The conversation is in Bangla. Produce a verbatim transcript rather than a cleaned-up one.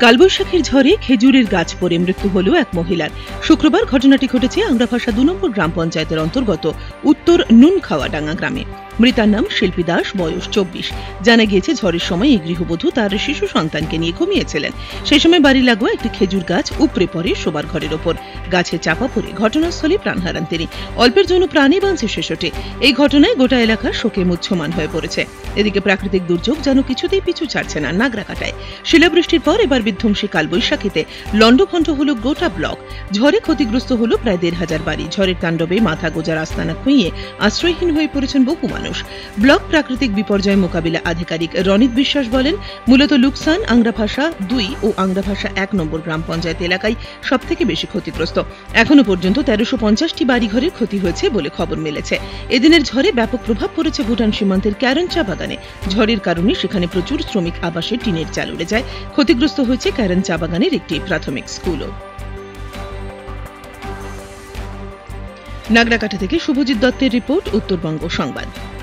কালবৈশাখীর ঝড়ে খেজুরের গাছ পড়ে মৃত্যু হল এক মহিলার। শুক্রবার ঘটনাটি ঘটেছে আংরাভাষা দু নম্বর গ্রাম পঞ্চায়েতের অন্তর্গত উত্তর নুনখাওয়াডাঙ্গা গ্রামে। মৃতার নাম শিল্পী দাস, বয়স চব্বিশ। জানা গিয়েছে, ঝড়ের সময় এই গৃহবধূ তার শিশু সন্তানকে নিয়ে ঘুমিয়েছিলেন। সেই সময় বাড়ি লাগোয়া একটি খেজুর গাছ উপড়ে পড়ে শোবার ঘরের ওপর। গাছে চাপা পড়ে ঘটনাস্থলে প্রাণ হারান তিনি। অল্পের জন্য প্রাণে বাঁচে শিশুটি। এই ঘটনায় গোটা এলাকা শোকে মুহ্যমান হয়ে পড়েছে। এদিকে প্রাকৃতিক দুর্যোগ যেন কিছুতেই পিছু ছাড়ছে না নাগরাকাটায়। শিলাবৃষ্টির পর এবার বিধ্বংসী কালবৈশাখীতে লন্ডভন্ড হল গোটা ব্লক। ঝড়ে ক্ষতিগ্রস্ত হল প্রায় দেড় হাজার বাড়ি। ঝড়ের তাণ্ডবে মাথা গোজার আস্তানা খুঁইয়ে আশ্রয়হীন হয়ে পড়েছেন বহু মানুষ। ব্লক প্রাকৃতিক বিপর্যয় মোকাবিলা আধিকারিক রনিত বিশ্বাস বলেন, মূলত লুকসান আংরাভাষা দুই ও আংরাভাষা এক নম্বর গ্রাম পঞ্চায়েত এলাকায় সব থেকে বেশি ক্ষতিগ্রস্ত। এখনো পর্যন্ত তেরোশো পঞ্চাশটি বাড়িঘরের ক্ষতি হয়েছে বলে খবর মিলেছে। এদিনের ঝড়ে ব্যাপক প্রভাব পড়েছে ভুটান সীমান্তের ক্যারন চা বাগানে। ঝড়ের কারণে সেখানে প্রচুর শ্রমিক আবাসে টিনের চাল উড়ে যায়। ক্ষতিগ্রস্ত হয়েছে ক্যারন চা বাগানের একটি প্রাথমিক স্কুলও। নাগরাকাটা থেকে শুভজিৎ দত্তের রিপোর্ট, উত্তরবঙ্গ সংবাদ।